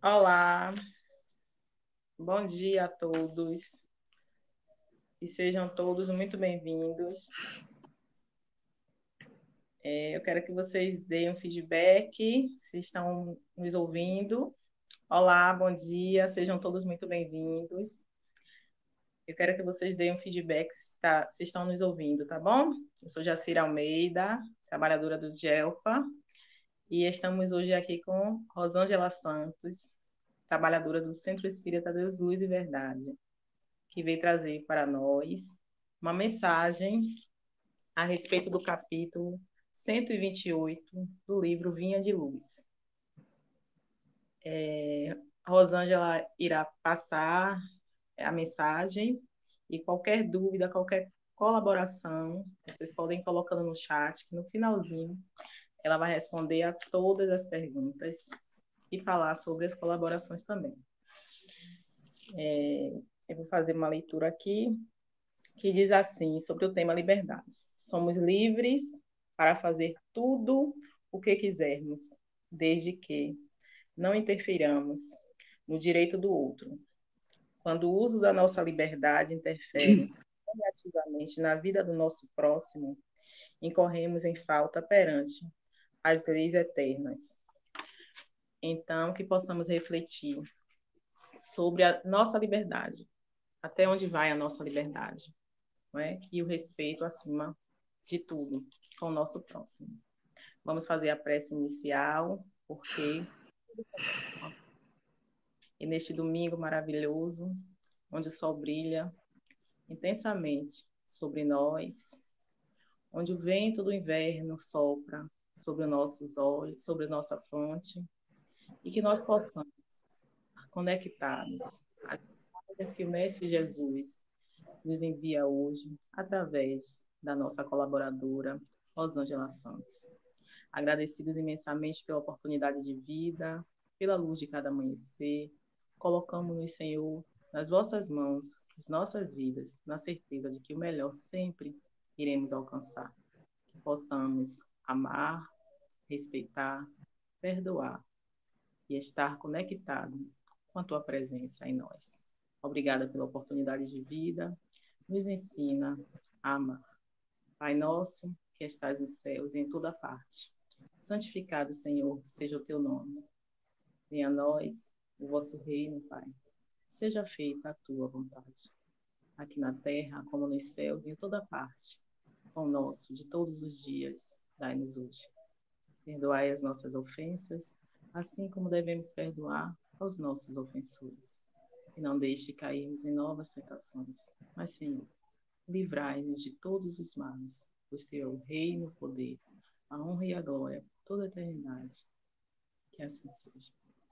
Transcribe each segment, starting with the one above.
Olá, bom dia a todos e sejam todos muito bem-vindos. Eu quero que vocês deem um feedback, se estão nos ouvindo. Olá, bom dia, sejam todos muito bem-vindos. Eu quero que vocês deem um feedback se estão nos ouvindo, tá bom? Eu sou Jacira Almeida, trabalhadora do GELFA, e estamos hoje aqui com Rosângela Santos, trabalhadora do Centro Espírita Deus, Luz e Verdade, que veio trazer para nós uma mensagem a respeito do capítulo 128 do livro Vinha de Luz. A Rosângela irá passar a mensagem e qualquer dúvida, qualquer colaboração, vocês podem ir colocando no chat, que no finalzinho ela vai responder a todas as perguntas e falar sobre as colaborações também. Eu vou fazer uma leitura aqui que diz assim, sobre o tema liberdade. Somos livres para fazer tudo o que quisermos, desde que não interfiramos no direito do outro. Quando o uso da nossa liberdade interfere negativamente na vida do nosso próximo, incorremos em falta perante as leis eternas. Então, que possamos refletir sobre a nossa liberdade. Até onde vai a nossa liberdade? Não é? E o respeito acima de tudo com o nosso próximo. Vamos fazer a prece inicial, porque e neste domingo maravilhoso, onde o sol brilha intensamente sobre nós, onde o vento do inverno sopra sobre os nossos olhos, sobre nossa fronte, e que nós possamos, conectados às mensagens que o Mestre Jesus nos envia hoje, através da nossa colaboradora, Rosângela Santos. Agradecidos imensamente pela oportunidade de vida, pela luz de cada amanhecer, colocamos-nos, Senhor, nas vossas mãos, as nossas vidas, na certeza de que o melhor sempre iremos alcançar. Que possamos amar, respeitar, perdoar e estar conectado com a tua presença em nós. Obrigada pela oportunidade de vida. Nos ensina a amar. Pai nosso, que estás nos céus e em toda parte, santificado, Senhor, seja o teu nome. Venha a nós o vosso reino, Pai. Seja feita a tua vontade, aqui na terra, como nos céus e em toda parte. Pão nosso de todos os dias, dai-nos hoje. Perdoai as nossas ofensas, assim como devemos perdoar aos nossos ofensores. E não deixe cairmos em novas tentações, mas, Senhor, livrai-nos de todos os males, pois teu é o reino, o poder, a honra e a glória, por toda a eternidade. Que assim seja.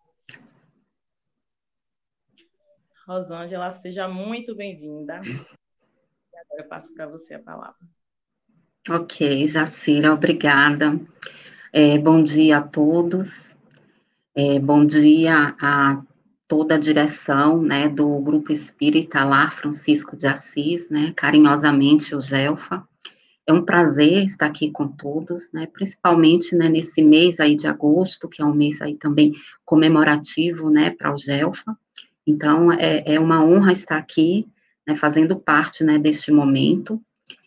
Rosângela, seja muito bem-vinda. E agora eu passo para você a palavra. Ok, Jacira, obrigada. Bom dia a todos. Bom dia a toda a direção, né, do Grupo Espírita Lar Francisco de Assis, né, carinhosamente o GELFA. É um prazer estar aqui com todos, né, principalmente, né, nesse mês aí de agosto, que é um mês aí também comemorativo, né, para o GELFA. Então, é uma honra estar aqui, né, fazendo parte, né, deste momento.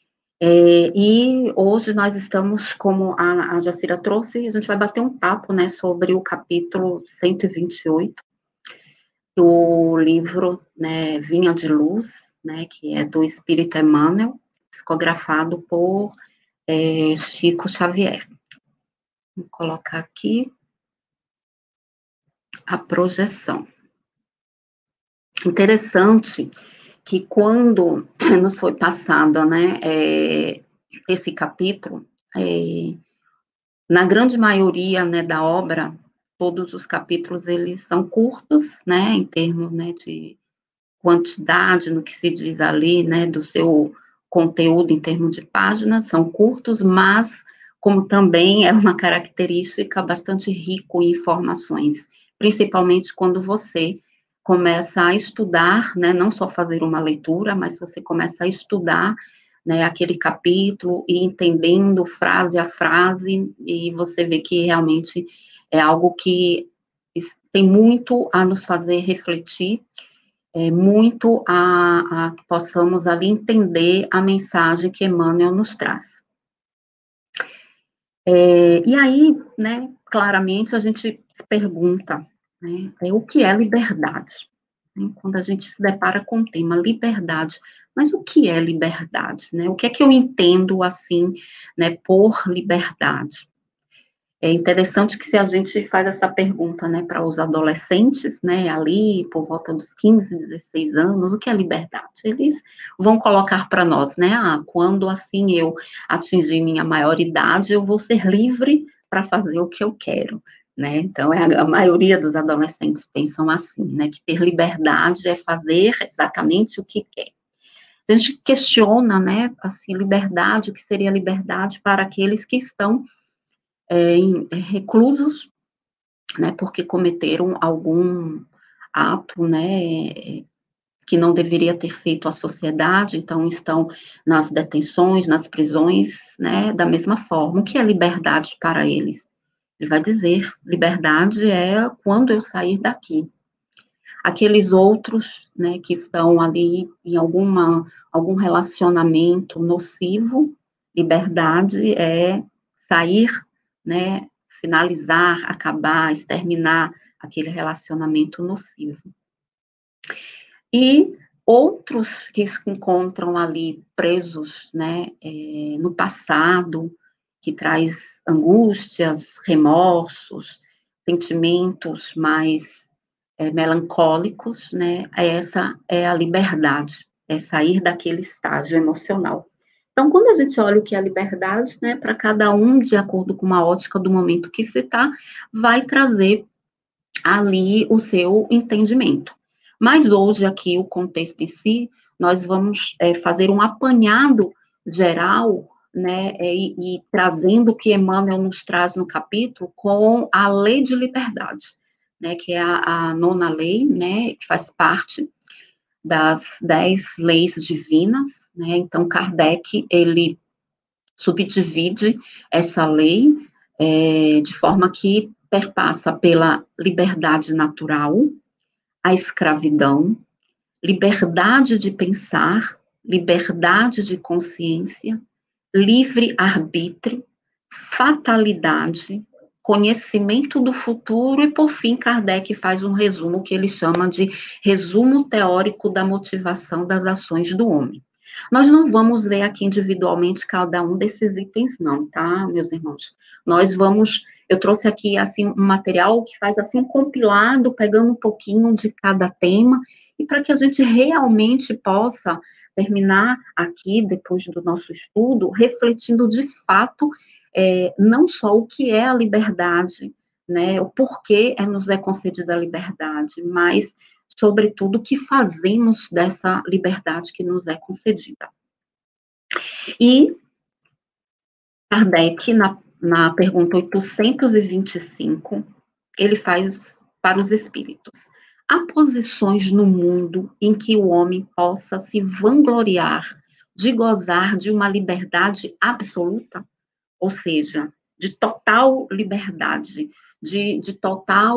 E hoje nós estamos, como a Jacira trouxe, a gente vai bater um papo, né, sobre o capítulo 128 do livro, né, Vinha de Luz, né, que é do Espírito Emmanuel, psicografado por Chico Xavier. Vou colocar aqui a projeção. Interessante que quando nos foi passada, né, esse capítulo, na grande maioria, né, da obra, todos os capítulos, eles são curtos, né, em termos, né, de quantidade, no que se diz ali, né, do seu conteúdo em termos de páginas, são curtos, mas, como também é uma característica bastante rico em informações, principalmente quando você começa a estudar, né, não só fazer uma leitura, mas você começa a estudar, né, aquele capítulo e entendendo frase a frase, e você vê que realmente é algo que tem muito a nos fazer refletir, muito a que possamos ali entender a mensagem que Emmanuel nos traz. E aí, né, claramente a gente se pergunta, né, o que é liberdade? Quando a gente se depara com o tema liberdade, mas o que é liberdade, né? O que é que eu entendo, assim, né, por liberdade? É interessante que se a gente faz essa pergunta, né, para os adolescentes, né, ali por volta dos 15, 16 anos, o que é liberdade? Eles vão colocar para nós, né, quando, assim, eu atingir minha maioridade, eu vou ser livre para fazer o que eu quero, né? Então, a maioria dos adolescentes pensam assim, né, que ter liberdade é fazer exatamente o que quer. A gente questiona, né, assim, liberdade, o que seria liberdade para aqueles que estão reclusos, né, porque cometeram algum ato, né, que não deveria ter feito à sociedade, então estão nas detenções, nas prisões, né, da mesma forma. O que é liberdade para eles? Ele vai dizer, liberdade é quando eu sair daqui. Aqueles outros, né, que estão ali em algum relacionamento nocivo, liberdade é sair, né, finalizar, acabar, exterminar aquele relacionamento nocivo. E outros que se encontram ali presos, né, no passado, que traz angústias, remorsos, sentimentos mais melancólicos, né, essa é a liberdade, é sair daquele estágio emocional. Então, quando a gente olha o que é liberdade, né, para cada um, de acordo com uma ótica do momento que se está, vai trazer ali o seu entendimento. Mas hoje, aqui, o contexto em si, nós vamos fazer um apanhado geral, né, e trazendo o que Emmanuel nos traz no capítulo com a lei de liberdade, né, que é a nona lei, né, que faz parte das 10 leis divinas, né. Então, Kardec, ele subdivide essa lei de forma que perpassa pela liberdade natural, a escravidão, liberdade de pensar, liberdade de consciência, livre-arbítrio, fatalidade, conhecimento do futuro e, por fim, Kardec faz um resumo que ele chama de resumo teórico da motivação das ações do homem. Nós não vamos ver aqui individualmente cada um desses itens, não, tá, meus irmãos? Eu trouxe aqui, assim, um material que faz, assim, um compilado, pegando um pouquinho de cada tema, e para que a gente realmente possa terminar aqui, depois do nosso estudo, refletindo de fato, não só o que é a liberdade, né, o porquê nos é concedida a liberdade, mas, sobretudo, o que fazemos dessa liberdade que nos é concedida. E Kardec, na pergunta 825, ele faz para os espíritos: há posições no mundo em que o homem possa se vangloriar de gozar de uma liberdade absoluta? Ou seja, de total liberdade, de total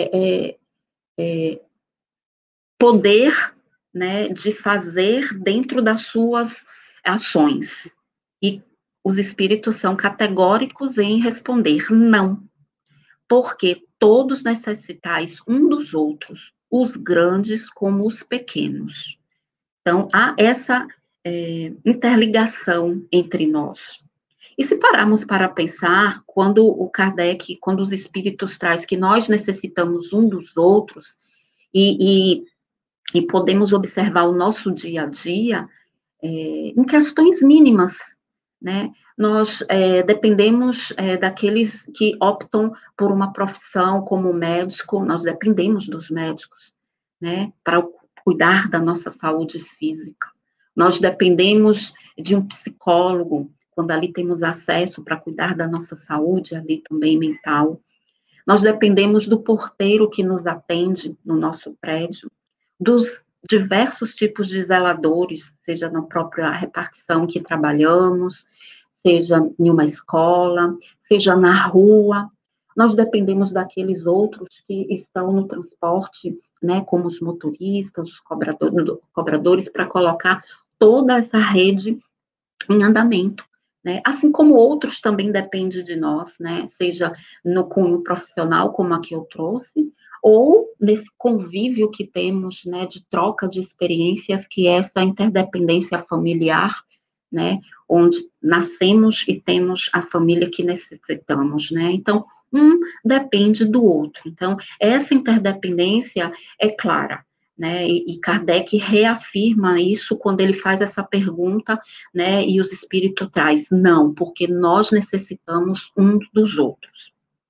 poder, né, de fazer dentro das suas ações. E os espíritos são categóricos em responder não, porque todos necessitais um dos outros, os grandes como os pequenos. Então, há essa interligação entre nós. E se pararmos para pensar, quando os espíritos traz que nós necessitamos um dos outros, e podemos observar o nosso dia a dia, em questões mínimas, né? Nós dependemos daqueles que optam por uma profissão como médico, nós dependemos dos médicos, né? Para cuidar da nossa saúde física. Nós dependemos de um psicólogo, quando ali temos acesso para cuidar da nossa saúde, ali também mental. Nós dependemos do porteiro que nos atende no nosso prédio, dos diversos tipos de zeladores, seja na própria repartição que trabalhamos, seja em uma escola, seja na rua. nós dependemos daqueles outros que estão no transporte, né, como os motoristas, os cobradores, para colocar toda essa rede em andamento, né? Assim como outros também dependem de nós, né? Seja no cunho profissional, como aqui eu trouxe, ou nesse convívio que temos, né, de troca de experiências, que é essa interdependência familiar, né, onde nascemos e temos a família que necessitamos, né? Então, um depende do outro. Então, essa interdependência é clara, né? E Kardec reafirma isso quando ele faz essa pergunta, né? E os espíritos traz, não, porque nós necessitamos um dos outros.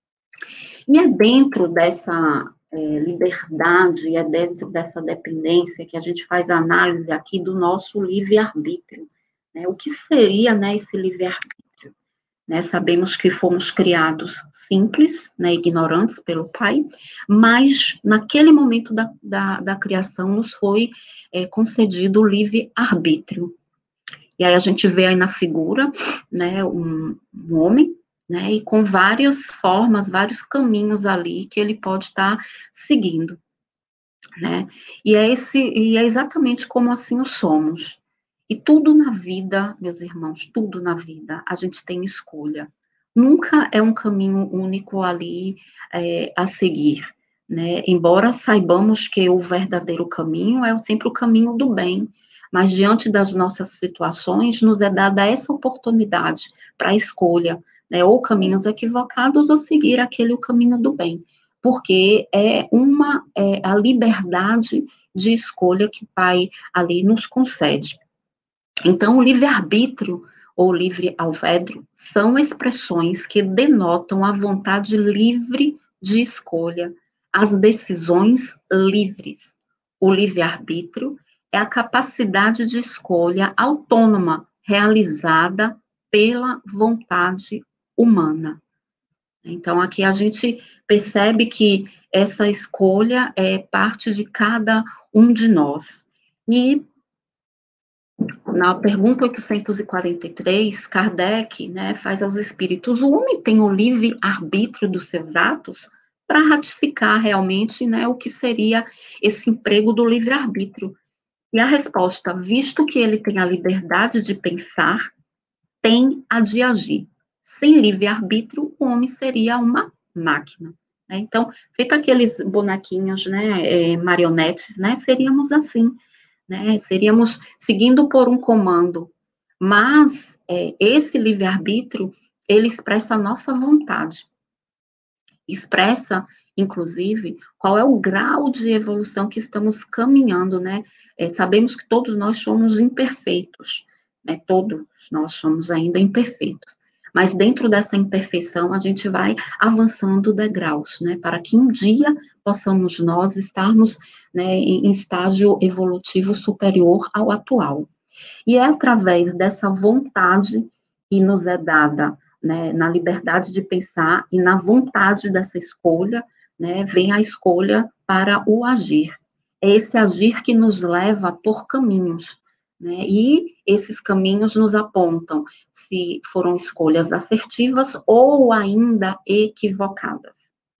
E é dentro dessa liberdade, é dentro dessa dependência que a gente faz a análise aqui do nosso livre-arbítrio. Né? O que seria, né, esse livre-arbítrio? Né, sabemos que fomos criados simples, né, ignorantes pelo Pai, mas naquele momento da criação nos foi concedido o livre-arbítrio. E aí a gente vê aí na figura, né, um homem, né, e com várias formas, vários caminhos ali que ele pode estar seguindo, né, e é exatamente como assim o somos. E tudo na vida, meus irmãos, tudo na vida, a gente tem escolha. Nunca é um caminho único ali a seguir, né? Embora saibamos que o verdadeiro caminho é sempre o caminho do bem, mas diante das nossas situações, nos é dada essa oportunidade para a escolha, né? Ou caminhos equivocados ou seguir aquele o caminho do bem, porque é a liberdade de escolha que o Pai ali nos concede. Então, o livre-arbítrio ou livre-alvédrio são expressões que denotam a vontade livre de escolha, as decisões livres. O livre-arbítrio é a capacidade de escolha autônoma realizada pela vontade humana. Então, aqui a gente percebe que essa escolha é parte de cada um de nós. E na pergunta 843, Kardec, né, faz aos espíritos: o homem tem o livre arbítrio dos seus atos, para ratificar realmente, né, o que seria esse emprego do livre arbítrio. E a resposta: visto que ele tem a liberdade de pensar, tem a de agir. Sem livre arbítrio, o homem seria uma máquina. Né? Então, feito aqueles bonequinhos, né, marionetes, né, seríamos assim. Né, seríamos seguindo por um comando, mas esse livre-arbítrio, ele expressa a nossa vontade, expressa, inclusive, qual é o grau de evolução que estamos caminhando, né, sabemos que todos nós somos imperfeitos, né, todos nós somos ainda imperfeitos, mas dentro dessa imperfeição a gente vai avançando degraus, né, para que um dia possamos nós estarmos, né, em estágio evolutivo superior ao atual. E é através dessa vontade que nos é dada, né, na liberdade de pensar e na vontade dessa escolha, né, vem a escolha para o agir. É esse agir que nos leva por caminhos, né, e esses caminhos nos apontam se foram escolhas assertivas ou ainda equivocadas.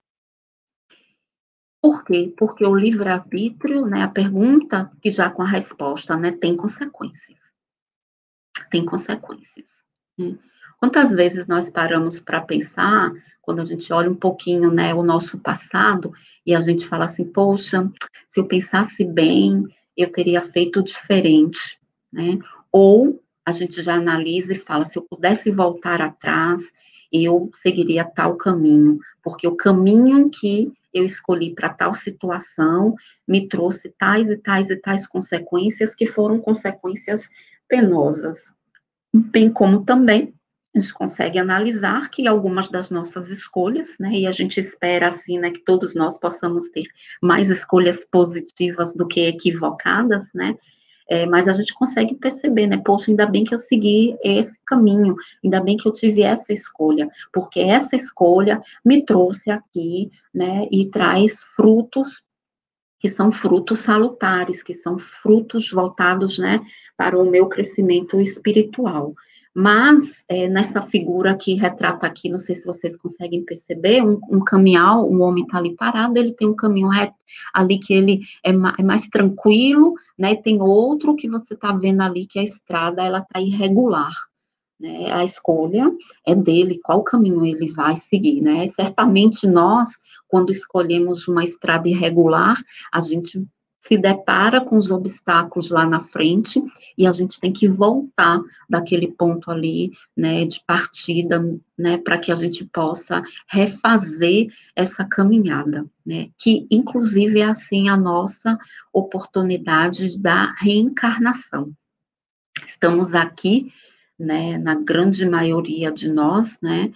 Por quê? Porque o livre-arbítrio, né, a pergunta que já com a resposta, né, tem consequências. Tem consequências. Né? Quantas vezes nós paramos para pensar, quando a gente olha um pouquinho, né, o nosso passado, e a gente fala assim, poxa, se eu pensasse bem, eu teria feito diferente, né? Ou a gente já analisa e fala, se eu pudesse voltar atrás, eu seguiria tal caminho, porque o caminho que eu escolhi para tal situação me trouxe tais e tais e tais consequências, que foram consequências penosas. Bem como também a gente consegue analisar que algumas das nossas escolhas, né, e a gente espera, assim, né, que todos nós possamos ter mais escolhas positivas do que equivocadas, né, mas a gente consegue perceber, né, poxa, ainda bem que eu segui esse caminho, ainda bem que eu tive essa escolha, porque essa escolha me trouxe aqui, né, e traz frutos que são frutos salutares, que são frutos voltados, né, para o meu crescimento espiritual. Mas, nessa figura que retrata aqui, não sei se vocês conseguem perceber, um caminhão, um homem está ali parado, ele tem um caminhão ali que ele é mais tranquilo, né, e tem outro que você está vendo ali, que a estrada, ela está irregular, né, a escolha é dele, qual caminho ele vai seguir, né, certamente nós, quando escolhemos uma estrada irregular, a gente se depara com os obstáculos lá na frente, e a gente tem que voltar daquele ponto ali, né, de partida, né, para que a gente possa refazer essa caminhada, né, que inclusive é assim a nossa oportunidade da reencarnação. Estamos aqui, né, na grande maioria de nós, né,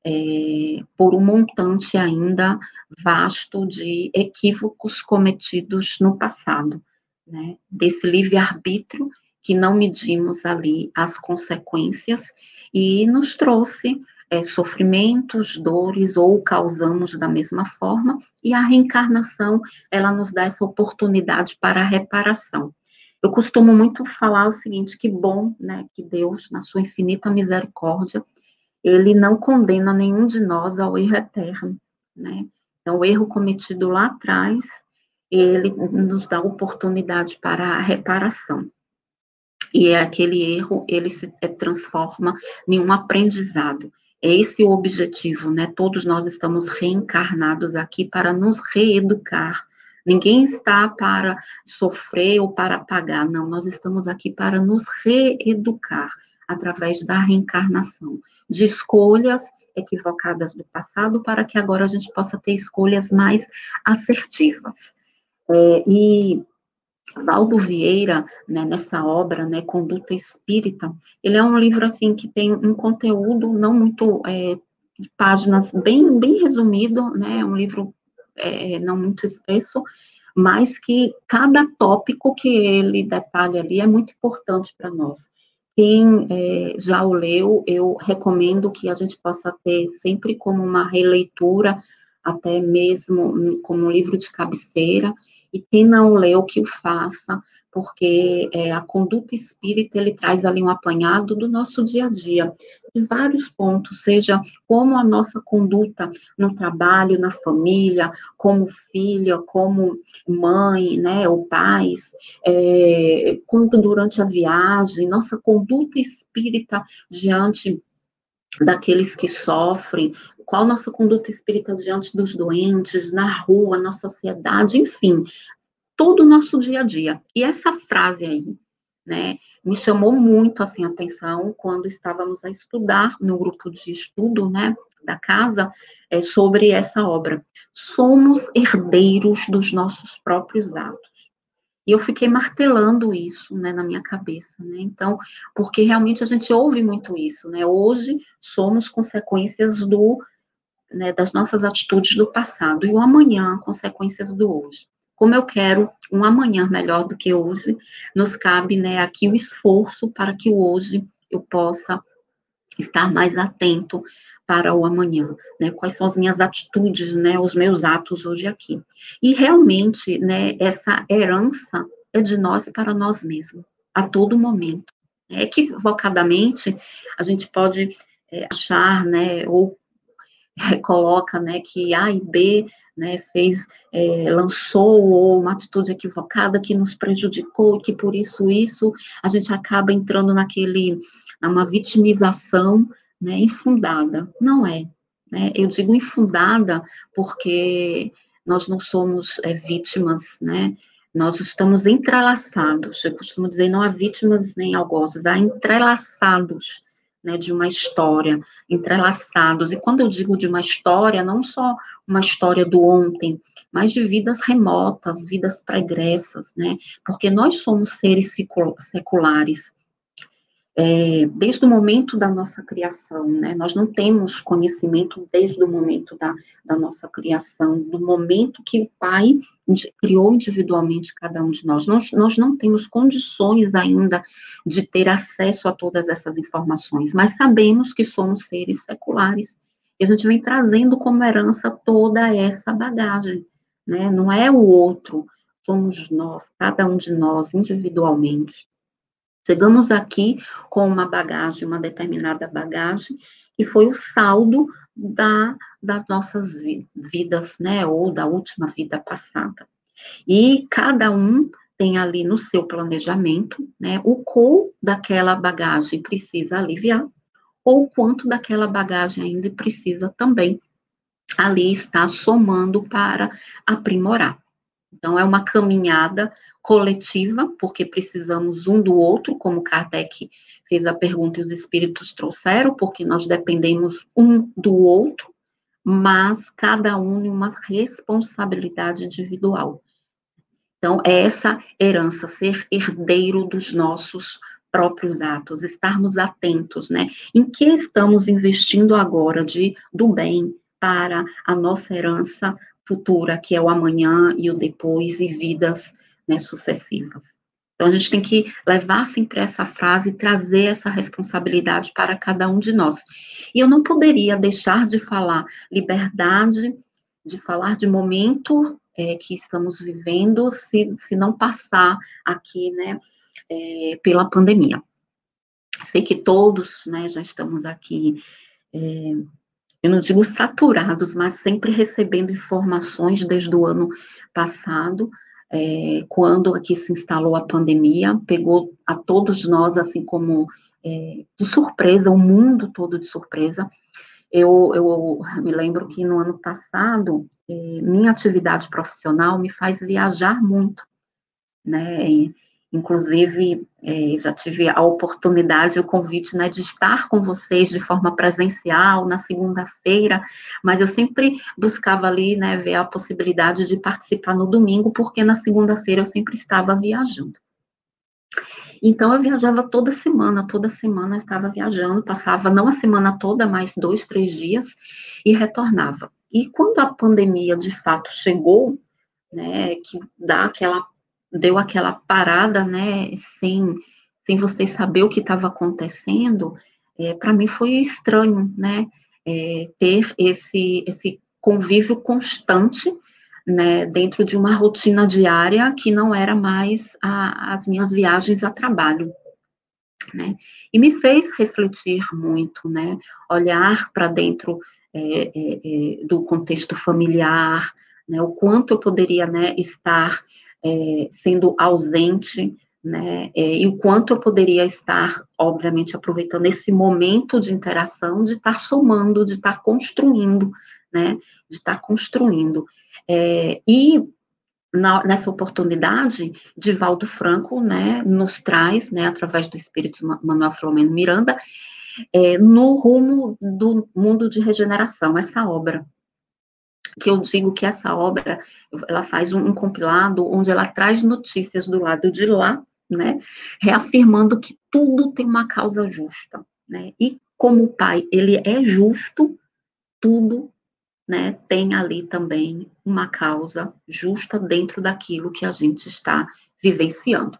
por um montante ainda vasto de equívocos cometidos no passado, né, desse livre-arbítrio que não medimos ali as consequências e nos trouxe sofrimentos, dores, ou causamos da mesma forma, e a reencarnação, ela nos dá essa oportunidade para a reparação. Eu costumo muito falar o seguinte, que bom, né, que Deus, na sua infinita misericórdia, ele não condena nenhum de nós ao erro eterno, né? Então, o erro cometido lá atrás, ele nos dá oportunidade para a reparação. E aquele erro, ele se transforma em um aprendizado. É esse o objetivo, né? Todos nós estamos reencarnados aqui para nos reeducar. Ninguém está para sofrer ou para pagar, não. Nós estamos aqui para nos reeducar através da reencarnação, de escolhas equivocadas do passado, para que agora a gente possa ter escolhas mais assertivas. E Valdo Vieira, né, nessa obra, né, Conduta Espírita, ele é um livro, assim, que tem um conteúdo não muito, de páginas bem resumido, né, um livro não muito espesso, mas que cada tópico que ele detalha ali é muito importante para nós. Quem já o leu, eu recomendo que a gente possa ter sempre como uma releitura, até mesmo como um livro de cabeceira, e quem não leu, que o faça, porque a conduta espírita, ele traz ali um apanhado do nosso dia a dia, de vários pontos, seja como a nossa conduta no trabalho, na família, como filha, como mãe, né, ou pais, como durante a viagem, nossa conduta espírita diante daqueles que sofrem, qual nossa conduta espírita diante dos doentes, na rua, na sociedade, enfim, todo o nosso dia a dia. E essa frase aí, né, me chamou muito, assim, a atenção quando estávamos a estudar no grupo de estudo, né, da casa, sobre essa obra. Somos herdeiros dos nossos próprios atos. E eu fiquei martelando isso, né, na minha cabeça, né, então, porque realmente a gente ouve muito isso, né, hoje somos consequências né, das nossas atitudes do passado, e o amanhã, consequências do hoje. Como eu quero um amanhã melhor do que hoje, nos cabe, né, aqui o esforço para que o hoje eu possa estar mais atento para o amanhã, né, quais são as minhas atitudes, né, os meus atos hoje aqui. E realmente, né, essa herança é de nós para nós mesmos, a todo momento. Equivocadamente, a gente pode achar, né, ou coloca, né, que A e B, né, lançou uma atitude equivocada que nos prejudicou, e que por isso a gente acaba entrando numa vitimização, né, infundada. Não é, né, eu digo infundada porque nós não somos vítimas, né, nós estamos entrelaçados, eu costumo dizer, não há vítimas nem algozes, há entrelaçados, né, de uma história, entrelaçados. E quando eu digo de uma história, não só uma história do ontem, mas de vidas remotas, vidas pregressas, né? Porque nós somos seres seculares. Desde o momento da nossa criação, né? Nós não temos conhecimento desde o momento da nossa criação, do momento que o Pai criou individualmente cada um de nós. Nós não temos condições ainda de ter acesso a todas essas informações, mas sabemos que somos seres seculares, e a gente vem trazendo como herança toda essa bagagem, né? Não é o outro, somos nós, cada um de nós, individualmente. Chegamos aqui com uma bagagem, uma determinada bagagem, que foi o saldo das nossas vidas, né, ou da última vida passada. E cada um tem ali no seu planejamento, né, o quão daquela bagagem precisa aliviar, ou quanto daquela bagagem ainda precisa também ali estar somando para aprimorar. Então, é uma caminhada coletiva, porque precisamos um do outro, como Kardec fez a pergunta e os espíritos trouxeram, porque nós dependemos um do outro, mas cada um em uma responsabilidade individual. Então, é essa herança, ser herdeiro dos nossos próprios atos, estarmos atentos, né? Em que estamos investindo agora do bem para a nossa herança futura, que é o amanhã e o depois e vidas, né, sucessivas. Então, a gente tem que levar sempre essa frase e trazer essa responsabilidade para cada um de nós. E eu não poderia deixar de falar liberdade, de falar de momento que estamos vivendo, se não passar aqui, né, pela pandemia. Sei que todos, né, já estamos aqui, eu não digo saturados, mas sempre recebendo informações desde o ano passado, quando aqui se instalou a pandemia, pegou a todos nós, assim como de surpresa, o mundo todo de surpresa. Eu me lembro que no ano passado, minha atividade profissional me faz viajar muito, né? Inclusive, já tive a oportunidade, o convite, né, de estar com vocês de forma presencial na segunda-feira, mas eu sempre buscava ali, né, ver a possibilidade de participar no domingo, porque na segunda-feira eu sempre estava viajando. Então, eu viajava toda semana eu estava viajando, passava não a semana toda, mas 2, 3 dias, e retornava. E quando a pandemia, de fato, chegou, né, que deu aquela parada, né, sem vocês saber o que estava acontecendo, para mim foi estranho, né, ter esse convívio constante, né, dentro de uma rotina diária que não era mais as minhas viagens a trabalho, né, e me fez refletir muito, né, olhar para dentro do contexto familiar, né, o quanto eu poderia, né, estar sendo ausente, né, e o quanto eu poderia estar, obviamente, aproveitando esse momento de interação, de estar somando, de estar construindo, né, de estar construindo. E nessa oportunidade, Divaldo Franco, né, nos traz, né, através do espírito Manuel Filomeno Miranda, no rumo do mundo de regeneração, essa obra, que eu digo que essa obra, ela faz um compilado onde ela traz notícias do lado de lá, né, reafirmando que tudo tem uma causa justa, né, e como o Pai, ele é justo, tudo, né, tem ali também uma causa justa dentro daquilo que a gente está vivenciando.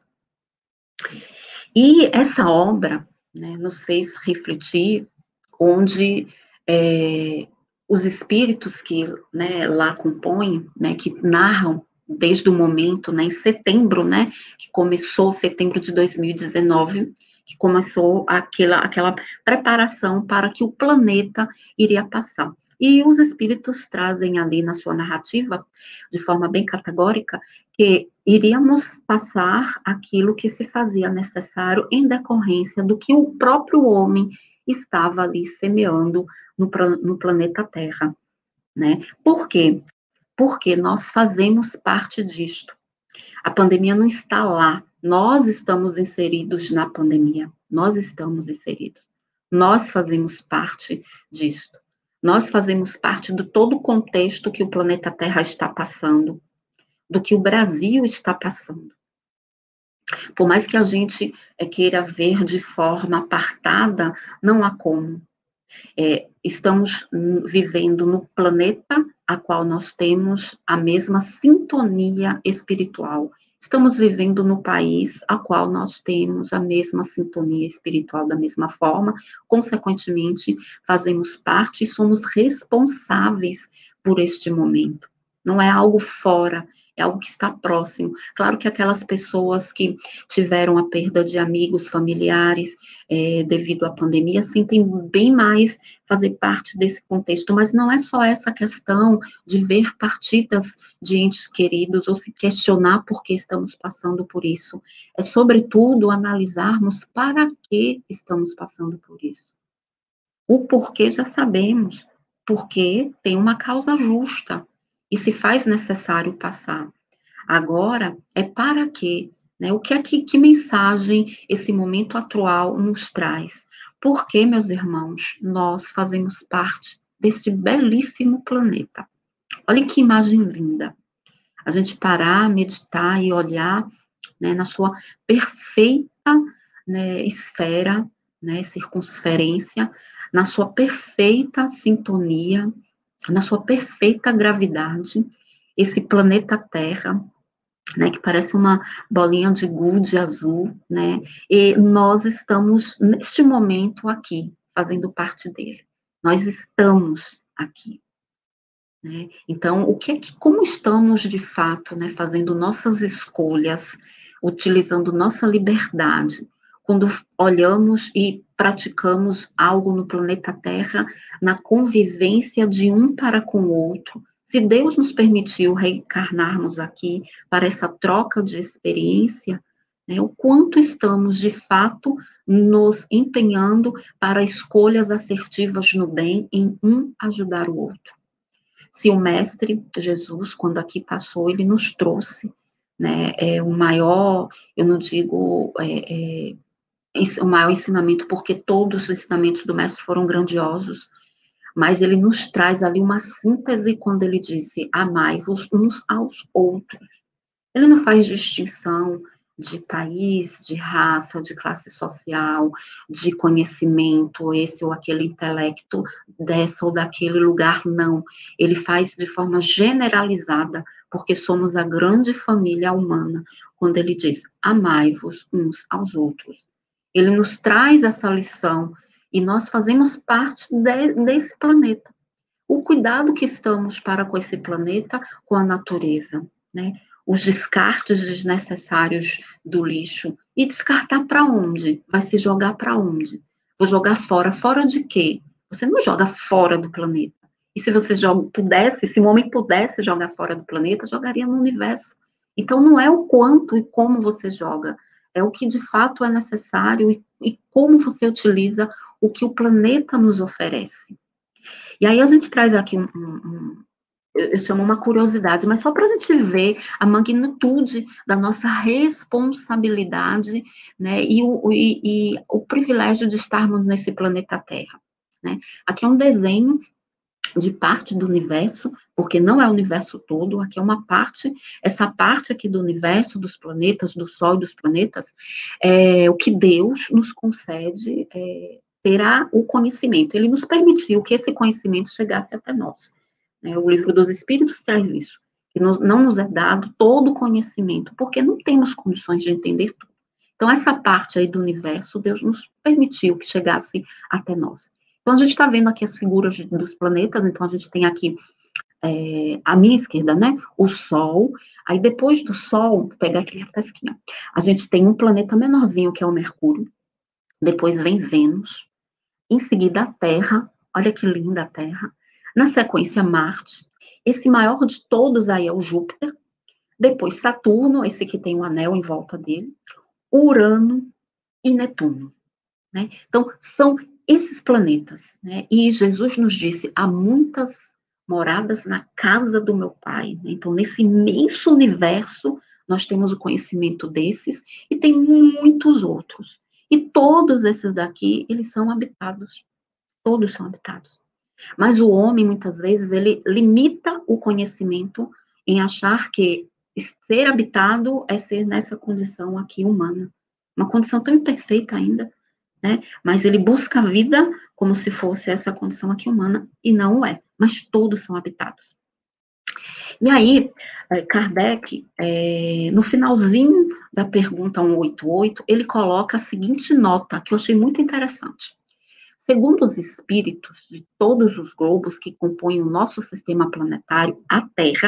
E essa obra, né, nos fez refletir, onde os espíritos que, né, lá compõem, né, que narram desde o momento, né, em setembro, né, que começou setembro de 2019, que começou aquela preparação para que o planeta iria passar. E os espíritos trazem ali na sua narrativa, de forma bem categórica, que iríamos passar aquilo que se fazia necessário em decorrência do que o próprio homem estava ali semeando no planeta Terra, né? Por quê? Porque nós fazemos parte disto. A pandemia não está lá, nós estamos inseridos na pandemia, nós estamos inseridos. Nós fazemos parte disto. Nós fazemos parte do todo o contexto que o planeta Terra está passando, do que o Brasil está passando. Por mais que a gente queira ver de forma apartada, não há como. Estamos vivendo no planeta a qual nós temos a mesma sintonia espiritual. Estamos vivendo no país a qual nós temos a mesma sintonia espiritual da mesma forma, consequentemente, fazemos parte e somos responsáveis por este momento. Não é algo fora, é algo que está próximo. Claro que aquelas pessoas que tiveram a perda de amigos, familiares, devido à pandemia, sentem bem mais fazer parte desse contexto, mas não é só essa questão de ver partidas de entes queridos ou se questionar por que estamos passando por isso. É, sobretudo, analisarmos para que estamos passando por isso. O porquê já sabemos, porque tem uma causa justa e se faz necessário passar. Agora, é para quê? Né? O que é que mensagem esse momento atual nos traz? Porque, meus irmãos, nós fazemos parte desse belíssimo planeta. Olha que imagem linda. A gente parar, meditar e olhar, né, na sua perfeita, né, esfera, né, circunferência, na sua perfeita sintonia, na sua perfeita gravidade, esse planeta Terra, né, que parece uma bolinha de gude azul, né, e nós estamos, neste momento aqui, fazendo parte dele. Nós estamos aqui. Né? Então, como estamos de fato, né, fazendo nossas escolhas, utilizando nossa liberdade, quando olhamos e praticamos algo no planeta Terra, na convivência de um para com o outro. Se Deus nos permitiu reencarnarmos aqui para essa troca de experiência, né, o quanto estamos de fato nos empenhando para escolhas assertivas no bem, em um ajudar o outro. Se o Mestre Jesus, quando aqui passou, ele nos trouxe, né, o maior, eu não digo o maior ensinamento, porque todos os ensinamentos do Mestre foram grandiosos, mas ele nos traz ali uma síntese quando ele disse, amai-vos uns aos outros. Ele não faz distinção de país, de raça, de classe social, de conhecimento, esse ou aquele intelecto, dessa ou daquele lugar, não. Ele faz de forma generalizada, porque somos a grande família humana, quando ele diz, amai-vos uns aos outros. Ele nos traz essa lição, e nós fazemos parte desse planeta. O cuidado que estamos para com esse planeta, com a natureza, né? Os descartes desnecessários do lixo. E descartar para onde? Vai se jogar para onde? Vou jogar fora. Fora de quê? Você não joga fora do planeta. E se você pudesse, se o homem pudesse jogar fora do planeta, jogaria no universo. Então, não é o quanto e como você joga, é o que de fato é necessário e como você utiliza o que o planeta nos oferece. E aí a gente traz aqui eu chamo uma curiosidade, mas só para a gente ver a magnitude da nossa responsabilidade, né, e o privilégio de estarmos nesse planeta Terra, né. Aqui é um desenho de parte do universo, porque não é o universo todo, aqui é uma parte, essa parte aqui do universo, dos planetas, do Sol e dos planetas, é o que Deus nos concede, terá o conhecimento. Ele nos permitiu que esse conhecimento chegasse até nós. Né? O Livro dos Espíritos traz isso, que não nos é dado todo o conhecimento, porque não temos condições de entender tudo. Então, essa parte aí do universo, Deus nos permitiu que chegasse até nós. Então, a gente está vendo aqui as figuras dos planetas, então a gente tem aqui à minha esquerda, né, o Sol, aí depois do Sol, vou pegar aqui a pesquinha, a gente tem um planeta menorzinho, que é o Mercúrio, depois vem Vênus, em seguida a Terra, olha que linda a Terra, na sequência Marte, esse maior de todos aí é o Júpiter, depois Saturno, esse que tem um anel em volta dele, Urano e Netuno, né? Então, são esses planetas, né? E Jesus nos disse, há muitas moradas na casa do meu Pai, né? Então, nesse imenso universo, nós temos o conhecimento desses, e tem muitos outros. E todos esses daqui, eles são habitados. Todos são habitados. Mas o homem, muitas vezes, ele limita o conhecimento em achar que ser habitado é ser nessa condição aqui humana. Uma condição tão imperfeita ainda, né? Mas ele busca a vida como se fosse essa condição aqui humana, e não é. Mas todos são habitados. E aí, Kardec, no finalzinho da pergunta 188, ele coloca a seguinte nota, que eu achei muito interessante. Segundo os espíritos de todos os globos que compõem o nosso sistema planetário, a Terra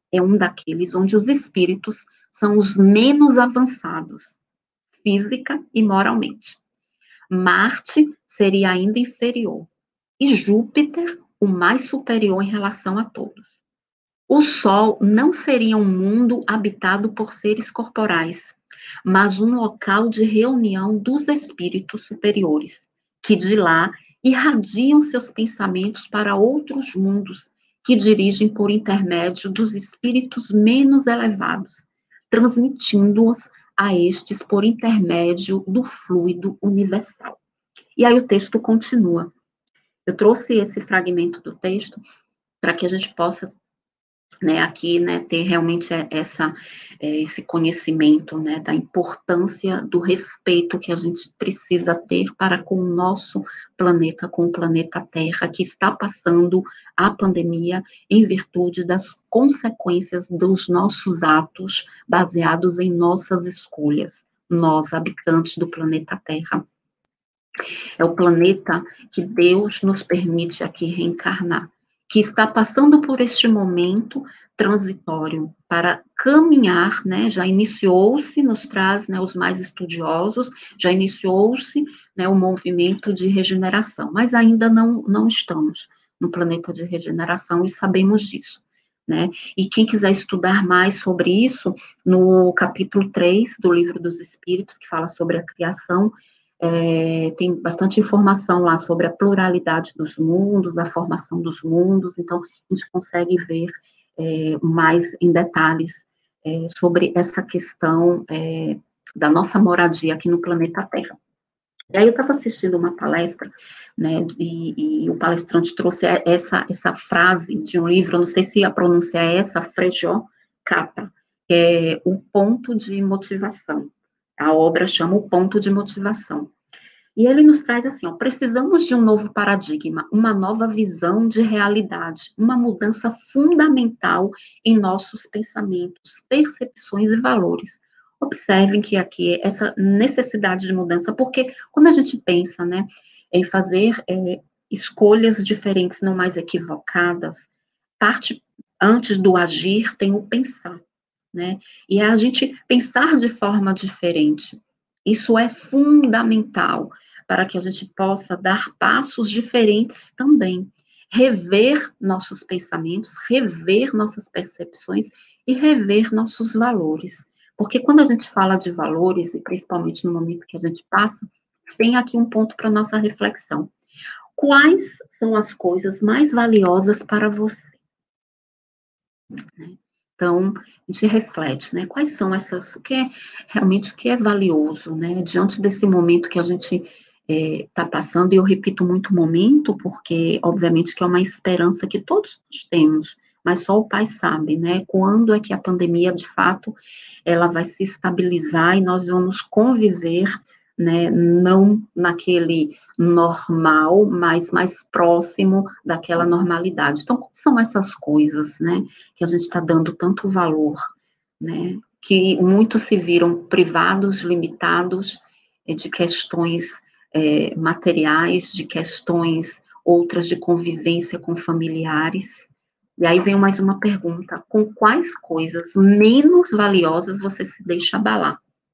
é um daqueles onde os espíritos são os menos avançados, física e moralmente. Marte seria ainda inferior, e Júpiter o mais superior em relação a todos. O Sol não seria um mundo habitado por seres corporais, mas um local de reunião dos espíritos superiores, que de lá irradiam seus pensamentos para outros mundos, que dirigem por intermédio dos espíritos menos elevados, transmitindo-os a estes por intermédio do fluido universal. E aí o texto continua. Eu trouxe esse fragmento do texto para que a gente possa, né, aqui, né, ter realmente esse conhecimento, né, da importância do respeito que a gente precisa ter para com o nosso planeta, com o planeta Terra, que está passando a pandemia em virtude das consequências dos nossos atos baseados em nossas escolhas, nós, habitantes do planeta Terra. É o planeta que Deus nos permite aqui reencarnar, que está passando por este momento transitório para caminhar, né, já iniciou-se, nos traz, né, os mais estudiosos, já iniciou-se, né, o movimento de regeneração, mas ainda não estamos no planeta de regeneração e sabemos disso, né, e quem quiser estudar mais sobre isso, no capítulo 3 do Livro dos Espíritos, que fala sobre a criação, tem bastante informação lá sobre a pluralidade dos mundos, a formação dos mundos, então a gente consegue ver mais em detalhes sobre essa questão da nossa moradia aqui no planeta Terra. E aí eu estava assistindo uma palestra, né, e o palestrante trouxe essa frase de um livro, não sei se a pronúncia é essa, Frejó Capa, que é o ponto de motivação. A obra chama o ponto de motivação. E ele nos traz assim, ó, precisamos de um novo paradigma, uma nova visão de realidade, uma mudança fundamental em nossos pensamentos, percepções e valores. Observem que aqui essa necessidade de mudança, porque quando a gente pensa, né, em fazer escolhas diferentes, não mais equivocadas, parte antes do agir tem o pensar, né? E é a gente pensar de forma diferente. Isso é fundamental para que a gente possa dar passos diferentes também. Rever nossos pensamentos, rever nossas percepções e rever nossos valores. Porque quando a gente fala de valores, e principalmente no momento que a gente passa, vem aqui um ponto para nossa reflexão. Quais são as coisas mais valiosas para você? Então, a gente reflete, né? Quais são essas, o que é valioso, né? Diante desse momento que a gente está passando, e eu repito muito momento, porque, obviamente, que é uma esperança que todos nós temos, mas só o Pai sabe, né? Quando é que a pandemia, de fato, ela vai se estabilizar e nós vamos conviver, né, não naquele normal, mas mais próximo daquela normalidade. Então, quais são essas coisas, né, que a gente está dando tanto valor, né, que muitos se viram privados, limitados de questões materiais, de questões outras de convivência com familiares. E aí vem mais uma pergunta: com quais coisas menos valiosas você se deixa abalar?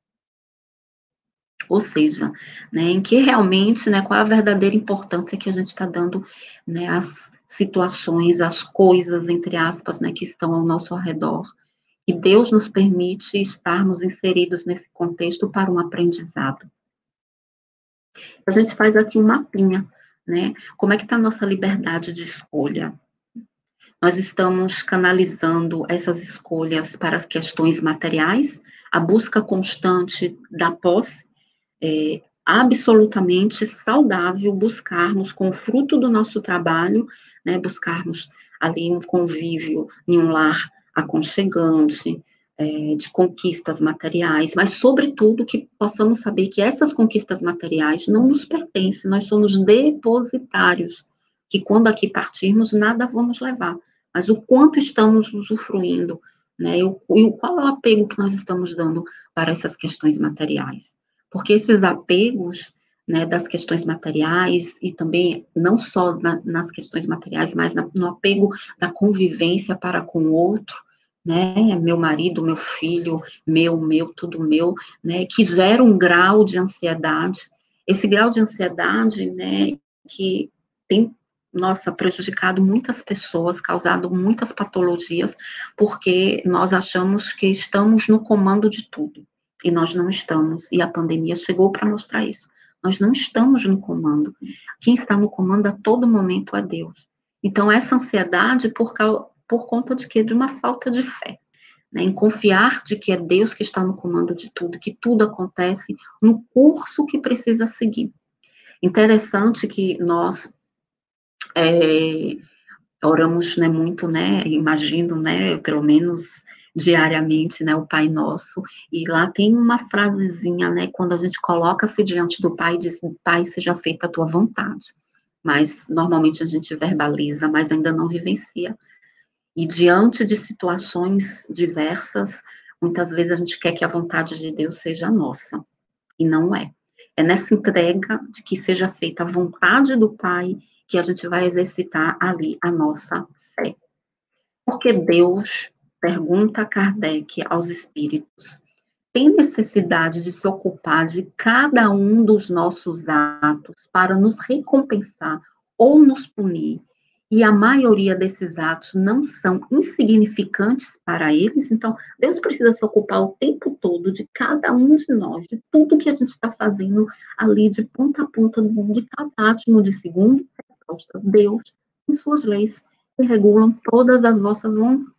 Ou seja, né, em que realmente, né, qual é a verdadeira importância que a gente está dando, né, às situações, às coisas, entre aspas, né, que estão ao nosso redor. E Deus nos permite estarmos inseridos nesse contexto para um aprendizado. A gente faz aqui um mapinha, né, como é que está a nossa liberdade de escolha. Nós estamos canalizando essas escolhas para as questões materiais, a busca constante da posse, absolutamente saudável buscarmos, com o fruto do nosso trabalho, né, buscarmos ali um convívio em um lar aconchegante, de conquistas materiais, mas, sobretudo, que possamos saber que essas conquistas materiais não nos pertencem, nós somos depositários, que quando aqui partirmos, nada vamos levar, mas o quanto estamos usufruindo, né, e qual é o apego que nós estamos dando para essas questões materiais. Porque esses apegos, né, das questões materiais, e também não só nas questões materiais, mas no apego da convivência para com o outro, né, meu marido, meu filho, tudo meu, né, que gera um grau de ansiedade. Esse grau de ansiedade, né, que tem, nossa, prejudicado muitas pessoas, causado muitas patologias, porque nós achamos que estamos no comando de tudo, e nós não estamos, e a pandemia chegou para mostrar isso. Nós não estamos no comando. Quem está no comando a todo momento é Deus. Então, essa ansiedade, por conta de quê? De uma falta de fé, né? Em confiar de que é Deus que está no comando de tudo, que tudo acontece no curso que precisa seguir. Interessante que nós oramos, né, muito, né, imagino, né, pelo menos diariamente, né, o Pai Nosso, e lá tem uma frasezinha, né, quando a gente coloca-se diante do Pai e diz, Pai, seja feita a tua vontade, mas normalmente a gente verbaliza, mas ainda não vivencia. E diante de situações diversas, muitas vezes a gente quer que a vontade de Deus seja nossa, e não é. É nessa entrega de que seja feita a vontade do Pai que a gente vai exercitar ali a nossa fé. Porque Deus, pergunta Kardec aos espíritos, tem necessidade de se ocupar de cada um dos nossos atos para nos recompensar ou nos punir, e a maioria desses atos não são insignificantes para eles, então Deus precisa se ocupar o tempo todo de cada um de nós, de tudo que a gente está fazendo ali, de ponta a ponta, de cada átomo de segundo. Resposta: Deus, em suas leis, que regulam todas as vossas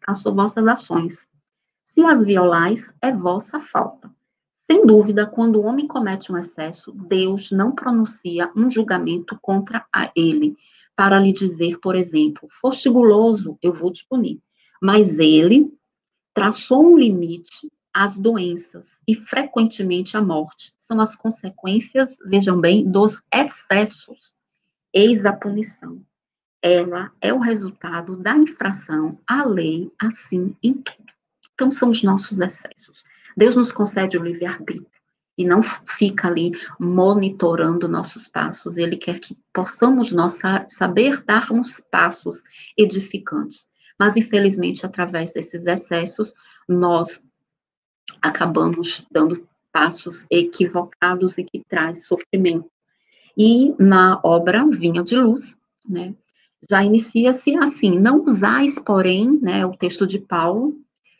ações. Se as violais, é vossa falta. Sem dúvida, quando o homem comete um excesso, Deus não pronuncia um julgamento contra ele, para lhe dizer, por exemplo, foste guloso, eu vou te punir. Mas ele traçou um limite às doenças e, frequentemente, à morte. São as consequências, vejam bem, dos excessos. Eis a punição. Ela é o resultado da infração à lei, assim em tudo. Então, são os nossos excessos. Deus nos concede o livre-arbítrio e não fica ali monitorando nossos passos. Ele quer que possamos saber dar uns passos edificantes. Mas, infelizmente, através desses excessos, nós acabamos dando passos equivocados e que traz sofrimento. E na obra Vinha de Luz, né, já inicia-se assim, não usais, porém, né, o texto de Paulo,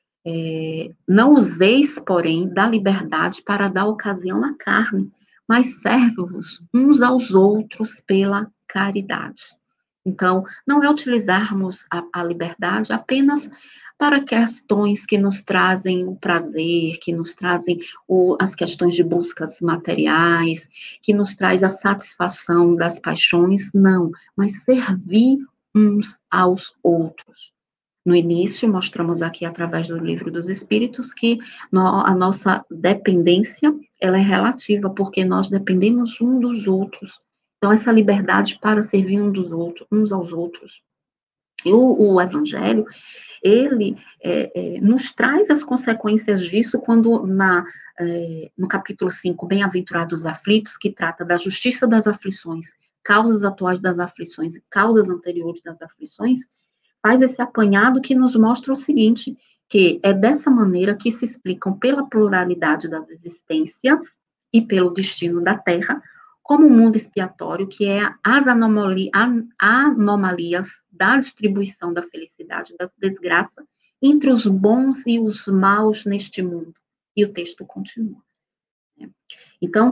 não useis, porém, da liberdade para dar ocasião à carne, mas serve-vos uns aos outros pela caridade. Então, não é utilizarmos a liberdade apenas para questões que nos trazem o prazer, que nos trazem as questões de buscas materiais, que nos traz a satisfação das paixões, não, mas servir uns aos outros. No início, mostramos aqui, através do Livro dos Espíritos, que a nossa dependência, ela é relativa, porque nós dependemos um dos outros. Então, essa liberdade para servir uns aos outros. E o Evangelho, ele nos traz as consequências disso quando no capítulo 5, Bem-aventurados aflitos, que trata da justiça das aflições, causas atuais das aflições e causas anteriores das aflições, faz esse apanhado que nos mostra o seguinte, que é dessa maneira que se explicam pela pluralidade das existências e pelo destino da Terra, como um mundo expiatório, que é as anomalias da distribuição da felicidade, da desgraça, entre os bons e os maus neste mundo. E o texto continua. Então,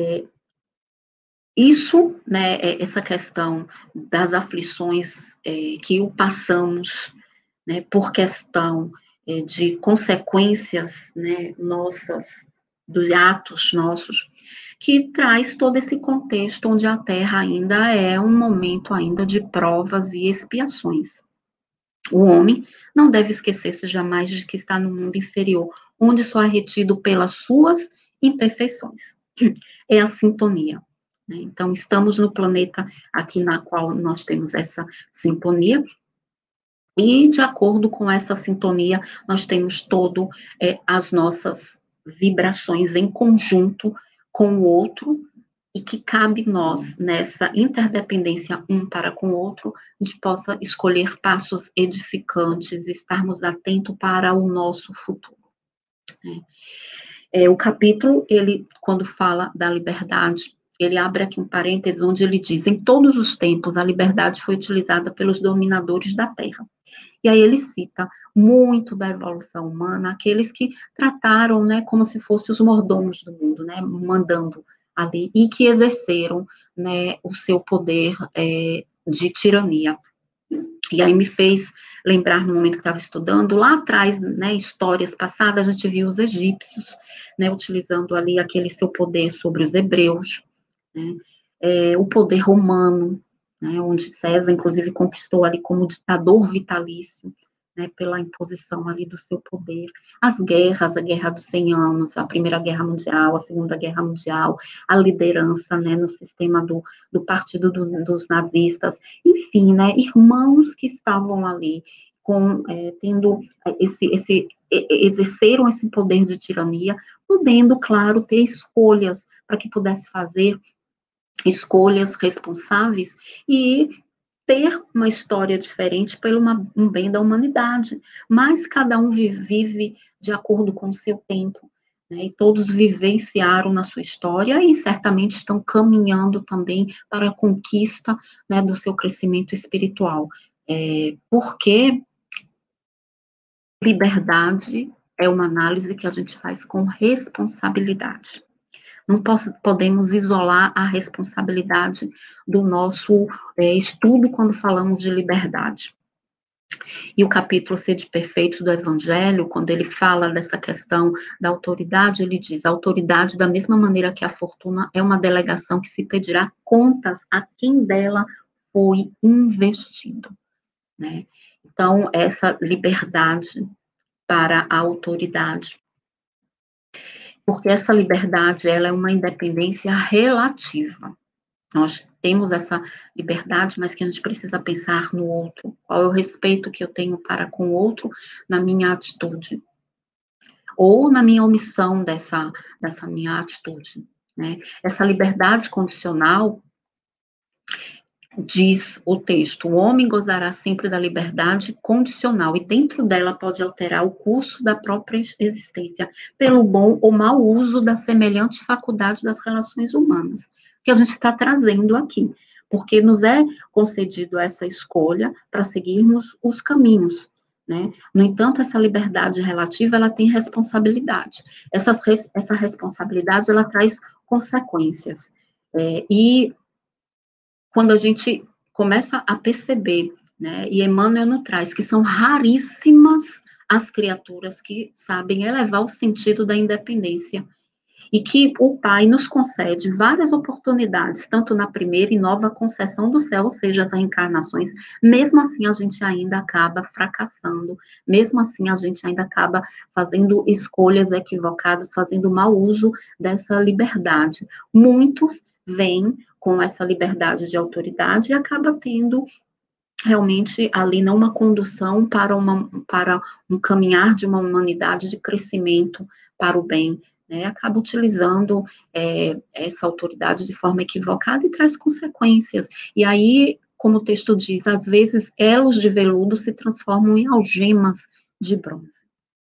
isso, né, essa questão das aflições que o passamos, né, por questão de consequências, né, nossas, dos atos nossos, que traz todo esse contexto onde a Terra ainda é um momento ainda de provas e expiações. O homem não deve esquecer-se jamais de que está no mundo inferior, onde só é retido pelas suas imperfeições. É a sintonia. Né? Então, estamos no planeta aqui na qual nós temos essa sintonia, e de acordo com essa sintonia, nós temos todo as nossas vibrações em conjunto com o outro, e que cabe nós, nessa interdependência um para com o outro, a gente possa escolher passos edificantes, estarmos atentos para o nosso futuro. O capítulo, ele, quando fala da liberdade, ele abre aqui um parênteses onde ele diz, em todos os tempos, a liberdade foi utilizada pelos dominadores da Terra. E aí ele cita muito da evolução humana, aqueles que trataram, né, como se fossem os mordomos do mundo, né, mandando ali, e que exerceram, né, o seu poder de tirania. E aí me fez lembrar, no momento que estava estudando, lá atrás, né, histórias passadas, a gente viu os egípcios, né, utilizando ali aquele seu poder sobre os hebreus, né, o poder romano, né, onde César, inclusive, conquistou ali como ditador vitalício, né, pela imposição ali do seu poder. As guerras, a Guerra dos 100 Anos, a Primeira Guerra Mundial, a Segunda Guerra Mundial, a liderança, né, no sistema do partido dos nazistas, enfim, né, irmãos que estavam ali, tendo exerceram esse poder de tirania, podendo, claro, ter escolhas para que pudesse fazer escolhas responsáveis e ter uma história diferente pelo um bem da humanidade, mas cada um vive de acordo com o seu tempo, né, e todos vivenciaram na sua história e certamente estão caminhando também para a conquista, né, do seu crescimento espiritual, porque liberdade é uma análise que a gente faz com responsabilidade. Não podemos isolar a responsabilidade do nosso estudo quando falamos de liberdade. E o capítulo Sede Perfeitos do Evangelho, quando ele fala dessa questão da autoridade, ele diz, a autoridade, da mesma maneira que a fortuna, é uma delegação que se pedirá contas a quem dela foi investido, né? Então, essa liberdade para a autoridade, porque essa liberdade, ela é uma independência relativa. Nós temos essa liberdade, mas que a gente precisa pensar no outro. Qual é o respeito que eu tenho para com o outro na minha atitude? Ou na minha omissão dessa minha atitude, né? Essa liberdade condicional, diz o texto, o homem gozará sempre da liberdade condicional, e dentro dela pode alterar o curso da própria existência, pelo bom ou mau uso da semelhante faculdade das relações humanas, que a gente está trazendo aqui, porque nos é concedido essa escolha para seguirmos os caminhos, né? No entanto, essa liberdade relativa, ela tem responsabilidade. Essa responsabilidade, ela traz consequências, e quando a gente começa a perceber, né, e Emmanuel nos traz, que são raríssimas as criaturas que sabem elevar o sentido da independência, e que o Pai nos concede várias oportunidades, tanto na primeira e nova concessão do céu, ou seja, as reencarnações, mesmo assim a gente ainda acaba fracassando, mesmo assim a gente ainda acaba fazendo escolhas equivocadas, fazendo mau uso dessa liberdade. Muitos vêm com essa liberdade de autoridade e acaba tendo realmente ali não uma condução para um caminhar de uma humanidade de crescimento para o bem, né? Acaba utilizando essa autoridade de forma equivocada e traz consequências. E aí, como o texto diz, às vezes elos de veludo se transformam em algemas de bronze.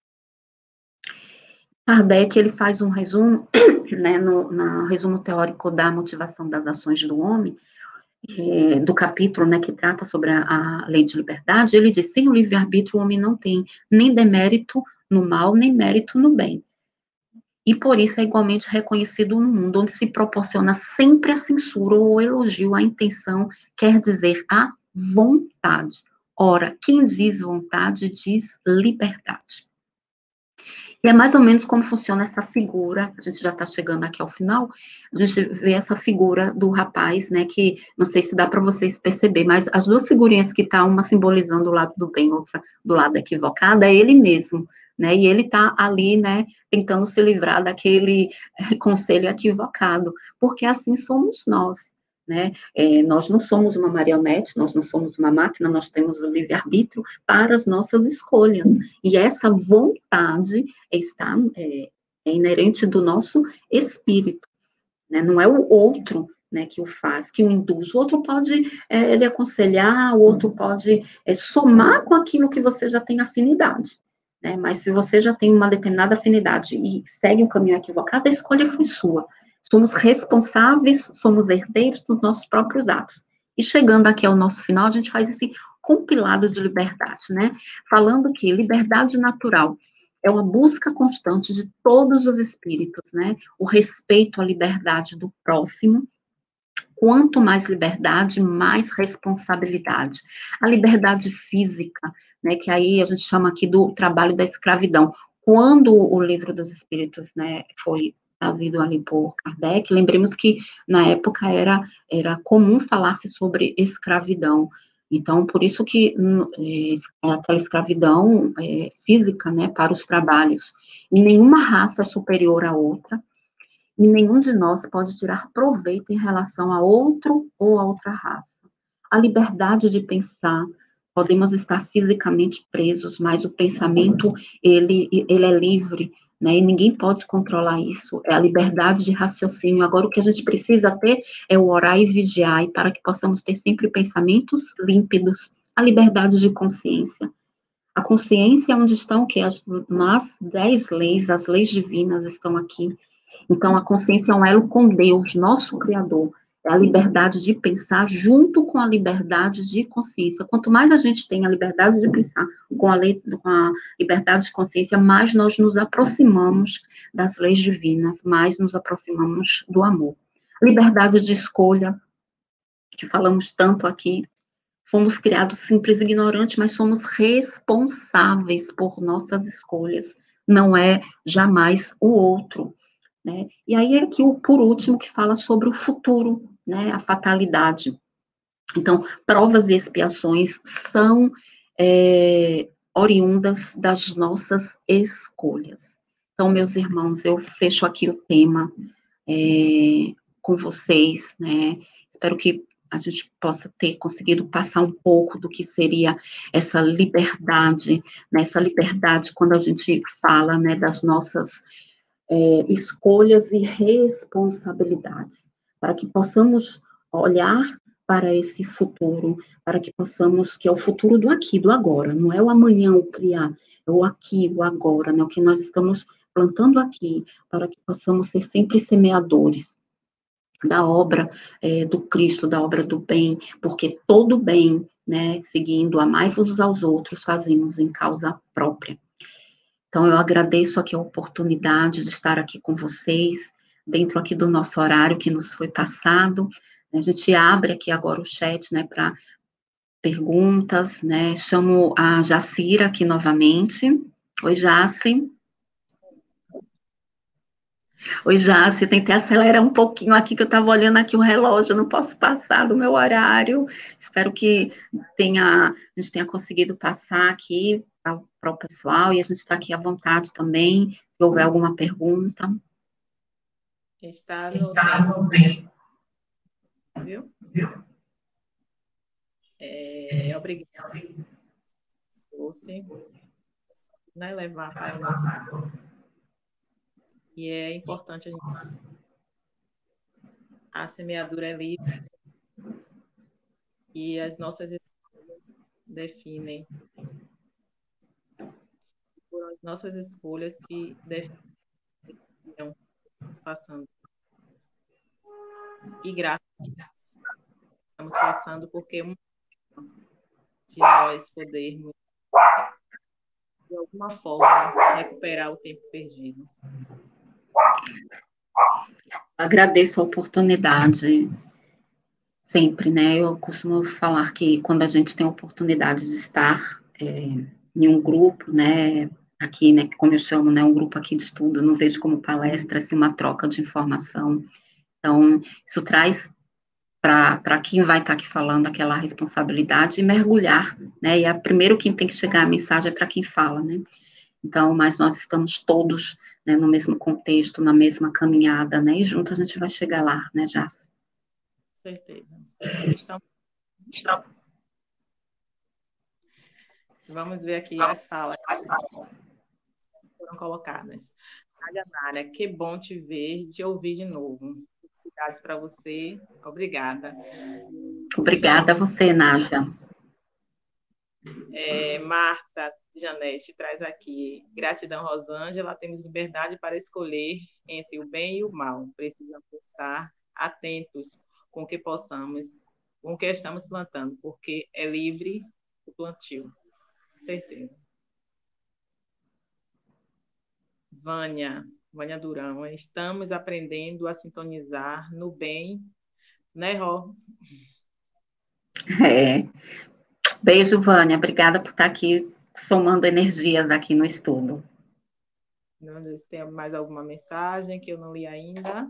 Kardec, ele faz um resumo, né, no resumo teórico da motivação das ações do homem, do capítulo, né, que trata sobre a lei de liberdade, ele diz, sem o livre-arbítrio o homem não tem nem demérito no mal, nem mérito no bem. E por isso é igualmente reconhecido no mundo, onde se proporciona sempre a censura ou o elogio, a intenção, quer dizer, a vontade. Ora, quem diz vontade, diz liberdade. E é mais ou menos como funciona essa figura, a gente já está chegando aqui ao final, a gente vê essa figura do rapaz, né, que não sei se dá para vocês perceber, mas as duas figurinhas que tá uma simbolizando o lado do bem, outra do lado equivocado, é ele mesmo, né, e ele tá ali, né, tentando se livrar daquele conselho equivocado, porque assim somos nós. Né? Nós não somos uma marionete, nós não somos uma máquina, nós temos o livre-arbítrio para as nossas escolhas. E essa vontade é inerente do nosso espírito. né? Não é o outro, né, que o faz, que o induz. O outro pode ele aconselhar, o outro pode somar com aquilo que você já tem afinidade, né? Mas se você já tem uma determinada afinidade e segue um caminho equivocado, a escolha foi sua. Somos responsáveis, somos herdeiros dos nossos próprios atos. E chegando aqui ao nosso final, a gente faz esse compilado de liberdade, né? Falando que liberdade natural é uma busca constante de todos os espíritos, né? O respeito à liberdade do próximo. Quanto mais liberdade, mais responsabilidade. A liberdade física, né, que aí a gente chama aqui do trabalho da escravidão. Quando o Livro dos Espíritos, né, foi trazido ali por Kardec, lembremos que na época era comum falar-se sobre escravidão. Então, por isso que aquela escravidão física, né, para os trabalhos. E nenhuma raça é superior à outra, e nenhum de nós pode tirar proveito em relação a outro ou a outra raça. A liberdade de pensar, podemos estar fisicamente presos, mas o pensamento, ele é livre, né, e ninguém pode controlar isso, é a liberdade de raciocínio. Agora, o que a gente precisa ter é o orar e vigiar, e para que possamos ter sempre pensamentos límpidos, a liberdade de consciência. A consciência é onde estão que as 10 leis, as leis divinas estão aqui. Então, a consciência é um elo com Deus, nosso Criador. É a liberdade de pensar junto com a liberdade de consciência. Quanto mais a gente tem a liberdade de pensar com a liberdade de consciência, mais nós nos aproximamos das leis divinas, mais nos aproximamos do amor. Liberdade de escolha, que falamos tanto aqui. Fomos criados simples e ignorantes, mas somos responsáveis por nossas escolhas. Não é jamais o outro. Né? E aí é aqui, por último, que fala sobre o futuro, né? A fatalidade. Então, provas e expiações são oriundas das nossas escolhas. Então, meus irmãos, eu fecho aqui o tema com vocês, né? Espero que a gente possa ter conseguido passar um pouco do que seria essa liberdade, né? Essa liberdade quando a gente fala, né, das nossas escolhas e responsabilidades, para que possamos olhar para esse futuro, para que possamos, que é o futuro do aqui, do agora, não é o amanhã, o criar, é o aqui, o agora, né, o que nós estamos plantando aqui, para que possamos ser sempre semeadores da obra do Cristo, da obra do bem, porque todo bem, né, seguindo, amai-vos aos outros, fazemos em causa própria. Então, eu agradeço aqui a oportunidade de estar aqui com vocês, dentro aqui do nosso horário que nos foi passado. A gente abre aqui agora o chat, né, para perguntas, né, chamo a Jacira aqui novamente. Oi, Jaci. Oi, Jaci, tentei acelerar um pouquinho aqui, que eu estava olhando aqui o relógio, eu não posso passar do meu horário. Espero que a gente tenha conseguido passar aqui para o pessoal, e a gente está aqui à vontade também, se houver alguma pergunta. Está no tempo. Viu? Obrigada. Você, né, levar para o nosso... E é importante a gente... A semeadura é livre e as nossas escolhas definem. Foram as nossas escolhas que definiram passando. E graças a Deus, estamos passando porque de nós podermos, de alguma forma, recuperar o tempo perdido. Agradeço a oportunidade, sempre, né? Eu costumo falar que quando a gente tem a oportunidade de estar em um grupo, né? Aqui, né? Como eu chamo, né? Um grupo aqui de estudo, não vejo como palestra, assim, uma troca de informação. Então, isso traz para quem vai estar aqui falando aquela responsabilidade e mergulhar, né? E primeiro quem tem que chegar a mensagem é para quem fala, né? Então, mas nós estamos todos, né, no mesmo contexto, na mesma caminhada, né? E junto a gente vai chegar lá, né, Jace? Certeza. Vamos ver aqui as falas que foram colocadas. Nádia Nara, que bom te ver, te ouvir de novo. felicidades para você. Obrigada. Obrigada a você, Nádia. Marta Janete traz aqui, gratidão, Rosângela, temos liberdade para escolher entre o bem e o mal. Precisamos estar atentos com o que possamos, com o que estamos plantando, porque é livre o plantio. Certeza. Vânia Durão, estamos aprendendo a sintonizar no bem, né, Ró? Beijo, Vânia. Obrigada por estar aqui somando energias aqui no estudo. Não sei se tem mais alguma mensagem que eu não li ainda.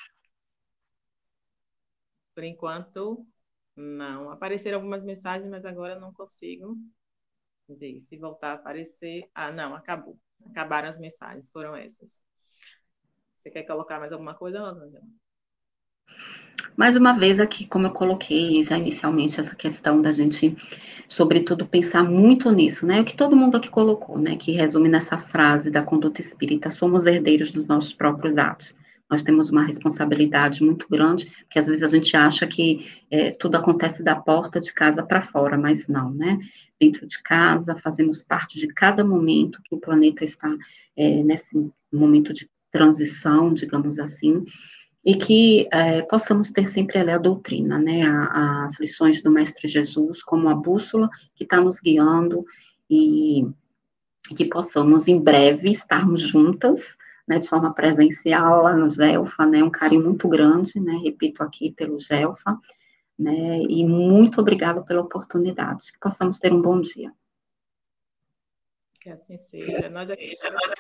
Por enquanto, não. Apareceram algumas mensagens, mas agora eu não consigo ver. Se voltar a aparecer... não, acabou. Acabaram as mensagens, foram essas. Você quer colocar mais alguma coisa, Rosângela? Mais uma vez aqui, como eu coloquei já inicialmente, essa questão da gente, sobretudo, pensar muito nisso, né? O que todo mundo aqui colocou, né? Que resume nessa frase da conduta espírita: somos herdeiros dos nossos próprios atos. Nós temos uma responsabilidade muito grande, porque às vezes a gente acha que tudo acontece da porta de casa para fora, mas não, né? Dentro de casa, fazemos parte de cada momento que o planeta está nesse momento de transição, digamos assim, e que possamos ter sempre ali a doutrina, né, as lições do Mestre Jesus como a bússola que está nos guiando e que possamos em breve estarmos juntas, né, de forma presencial lá no GELFA, né, um carinho muito grande, né, repito aqui pelo GELFA, né, e muito obrigada pela oportunidade, que possamos ter um bom dia. Que assim seja. Nós aqui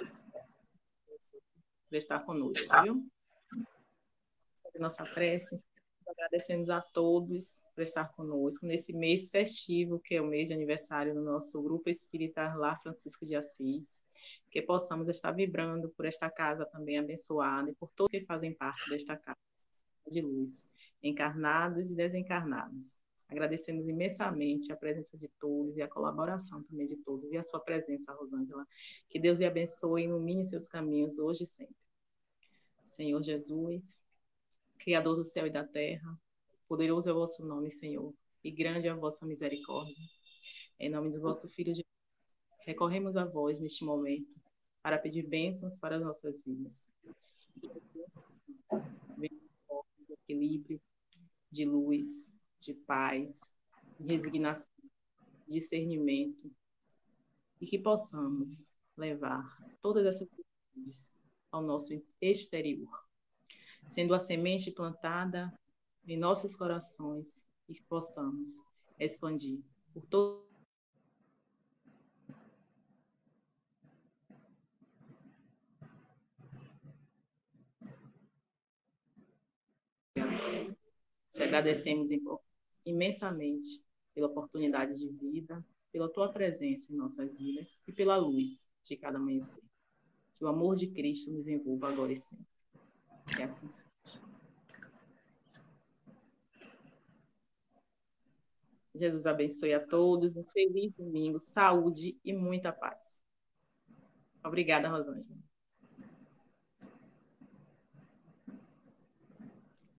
por estar conosco, viu? Nossa prece, agradecemos a todos por estar conosco nesse mês festivo, que é o mês de aniversário do nosso Grupo Espírita Lar Francisco de Assis, que possamos estar vibrando por esta casa também abençoada e por todos que fazem parte desta casa de luz, encarnados e desencarnados. Agradecemos imensamente a presença de todos e a colaboração também de todos e a sua presença, Rosângela. Que Deus lhe abençoe e ilumine seus caminhos hoje e sempre. Senhor Jesus, Criador do céu e da terra, poderoso é o vosso nome, Senhor, e grande é a vossa misericórdia. Em nome do vosso Filho Jesus, recorremos a vós neste momento para pedir bênçãos para as nossas vidas. Que as bênçãos venham de equilíbrio, de luz, de paz, de resignação, de discernimento, e que possamos levar todas essas virtudes ao nosso exterior, sendo a semente plantada em nossos corações e que possamos expandir por todo te agradecemos imensamente pela oportunidade de vida, pela tua presença em nossas vidas e pela luz de cada amanhecer. Que o amor de Cristo nos envolva agora e sempre. Que assim seja. Jesus abençoe a todos, um feliz domingo, saúde e muita paz. Obrigada, Rosângela.